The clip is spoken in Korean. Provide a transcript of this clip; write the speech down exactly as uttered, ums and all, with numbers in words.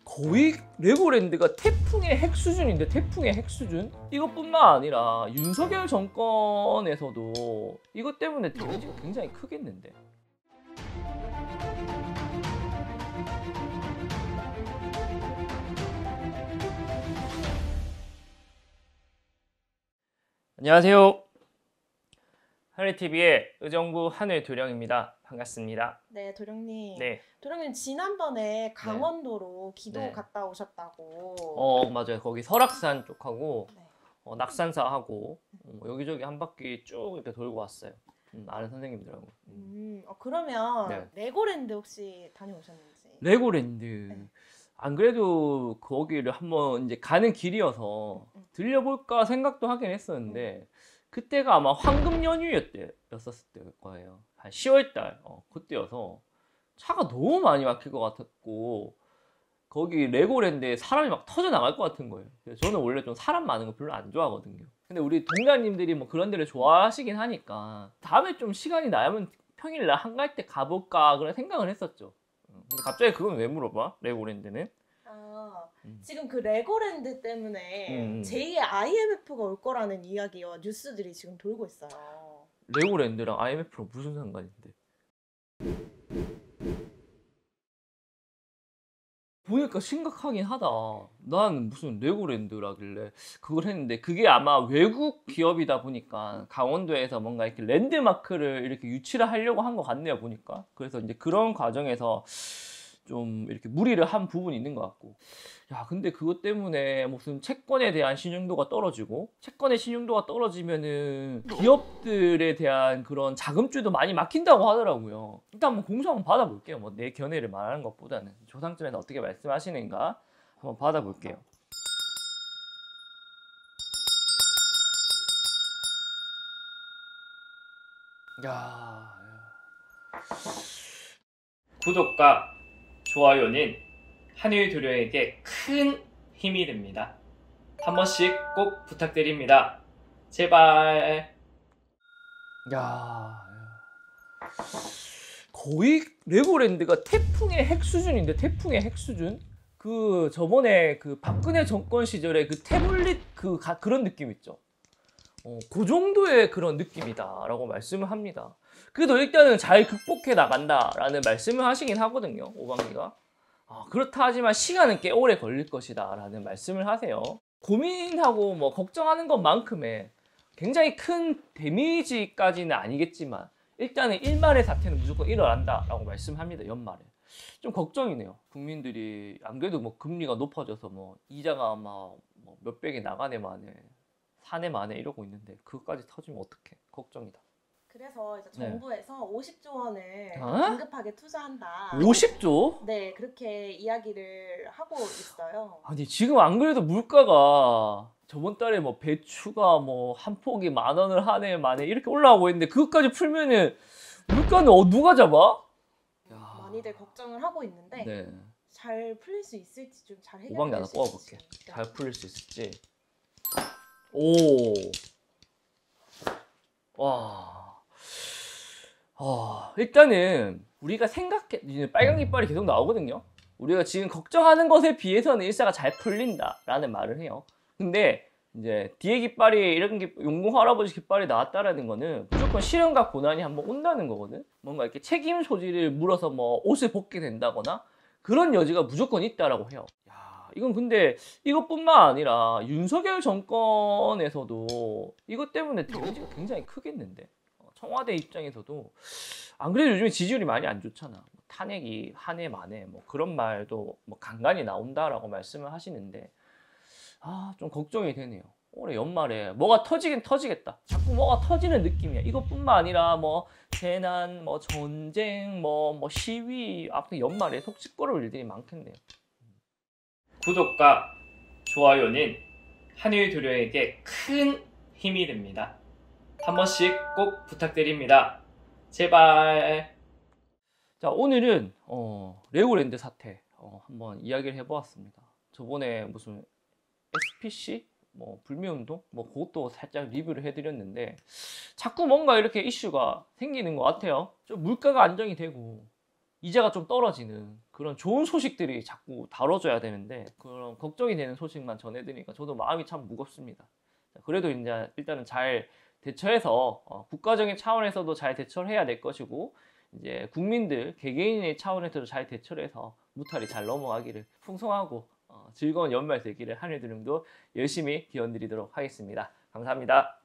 거의 레고랜드가 태풍의 핵 수준인데, 태풍의 핵 수준? 이것뿐만 아니라 윤석열 정권에서도 이것 때문에 데미지가 굉장히 크겠는데. 안녕하세요. 하늘티비의 의정부 하늘도령입니다. 반갑습니다. 네, 도령님. 네. 도령님 지난번에 강원도로 네. 기도 네. 갔다 오셨다고. 어, 맞아요. 거기 설악산 쪽하고 네. 어, 낙산사하고 어, 여기저기 한 바퀴 쭉 이렇게 돌고 왔어요. 음, 아는 선생님들하고. 음. 음, 어, 그러면 네. 레고랜드 혹시 다녀오셨는지? 레고랜드. 네. 안 그래도 거기를 한번 이제 가는 길이어서 음. 들려볼까 생각도 하긴 했었는데, 음. 그때가 아마 황금 연휴였었을 때 거예요. 한 시월 달 어, 그때여서 차가 너무 많이 막힐 것 같았고, 거기 레고랜드에 사람이 막 터져 나갈 것 같은 거예요. 그래서 저는 원래 좀 사람 많은 거 별로 안 좋아하거든요. 근데 우리 동료님들이 뭐 그런 데를 좋아하시긴 하니까 다음에 좀 시간이 나면 평일날 한가할 때 가볼까 그런 생각을 했었죠. 근데 갑자기 그건 왜 물어봐? 레고랜드는? 아, 음. 지금 그 레고랜드 때문에 음. 제이의 아이엠에프가 올 거라는 이야기와 뉴스들이 지금 돌고 있어요. 레고랜드랑 아이엠에프랑 무슨 상관인데? 보니까 심각하긴 하다. 난 무슨 레고랜드라길래 그걸 했는데, 그게 아마 외국 기업이다 보니까 강원도에서 뭔가 이렇게 랜드마크를 이렇게 유치를 하려고 한 것 같네요, 보니까. 그래서 이제 그런 과정에서 좀 이렇게 무리를 한 부분이 있는 것 같고. 야, 근데 그것 때문에 무슨 채권에 대한 신용도가 떨어지고, 채권의 신용도가 떨어지면은 기업들에 대한 그런 자금줄도 많이 막힌다고 하더라고요. 일단 한번 공수 한번 받아볼게요. 뭐 내 견해를 말하는 것보다는 조상님은 어떻게 말씀하시는가 한번 받아볼게요. 야, 야. 구독과 좋아요는 하늘도령에게 큰 힘이 됩니다. 한 번씩 꼭 부탁드립니다. 제발. 야, 야. 거의 레고랜드가 태풍의 핵 수준인데, 태풍의 핵 수준? 그 저번에 그 박근혜 정권 시절에 그 태블릿 그 가, 그런 느낌 있죠. 어, 그 정도의 그런 느낌이다라고 말씀을 합니다. 그래도 일단은 잘 극복해 나간다라는 말씀을 하시긴 하거든요, 오방기가. 아, 그렇다 하지만 시간은 꽤 오래 걸릴 것이다 라는 말씀을 하세요. 고민하고 뭐 걱정하는 것만큼의 굉장히 큰 데미지까지는 아니겠지만, 일단은 일말의 사태는 무조건 일어난다 라고 말씀합니다. 연말에 좀 걱정이네요. 국민들이 안 그래도 뭐 금리가 높아져서 뭐 이자가 막 뭐 몇백이 나가네 마네 사내 마네 이러고 있는데, 그것까지 터지면 어떡해. 걱정이다. 그래서 이제 네. 정부에서 오십조 원을 어? 긴급하게 투자한다. 오십조? 네, 그렇게 이야기를 하고 있어요. 아니, 지금 안 그래도 물가가 저번 달에 뭐 배추가 뭐 한 폭이 만 원을 하네 마네 이렇게 올라가고 있는데, 그것까지 풀면은 물가는 어 누가 잡아? 야. 많이들 걱정을 하고 있는데, 네. 잘 풀릴 수 있을지, 좀 잘 해결될 오방기 하나 수 뽑아볼게. 있을지. 잘 풀릴 수 있을지. 오. 와. 아, 일단은 우리가 생각해, 빨간 깃발이 계속 나오거든요. 우리가 지금 걱정하는 것에 비해서는 일사가 잘 풀린다라는 말을 해요. 근데 이제 뒤에 깃발이, 이런 깃, 용궁 할아버지 깃발이 나왔다라는 거는 무조건 시련과 고난이 한번 온다는 거거든. 뭔가 이렇게 책임 소지를 물어서 뭐 옷을 벗게 된다거나 그런 여지가 무조건 있다라고 해요. 야, 이건 근데 이것뿐만 아니라 윤석열 정권에서도 이것 때문에 데미지가 굉장히 크겠는데. 청와대 입장에서도 안 그래도 요즘에 지지율이 많이 안 좋잖아. 탄핵이 한 해 만에 뭐 그런 말도 뭐 간간히 나온다라고 말씀을 하시는데, 아, 좀 걱정이 되네요. 올해 연말에 뭐가 터지긴 터지겠다. 자꾸 뭐가 터지는 느낌이야. 이것뿐만 아니라 뭐 재난, 뭐 전쟁, 뭐, 뭐 시위, 아무튼 연말에 속 시끄러울 일들이 많겠네요. 구독과 좋아요는 하늘도령에게 큰 힘이 됩니다. 한 번씩 꼭 부탁드립니다. 제발. 자, 오늘은 어, 레고랜드 사태 어, 한번 이야기를 해보았습니다. 저번에 무슨 에스피씨 뭐 불매운동 뭐 그것도 살짝 리뷰를 해드렸는데, 자꾸 뭔가 이렇게 이슈가 생기는 것 같아요. 좀 물가가 안정이 되고 이자가 좀 떨어지는 그런 좋은 소식들이 자꾸 다뤄져야 되는데 그런 걱정이 되는 소식만 전해드리니까 저도 마음이 참 무겁습니다. 그래도 이제 일단은 잘 대처해서 어, 국가적인 차원에서도 잘 대처를 해야 될 것이고 이제 국민들 개개인의 차원에서도 잘 대처를 해서 무탈이 잘 넘어가기를 풍성하고 어, 즐거운 연말 되기를 하늘드림도 열심히 기원드리도록 하겠습니다. 감사합니다.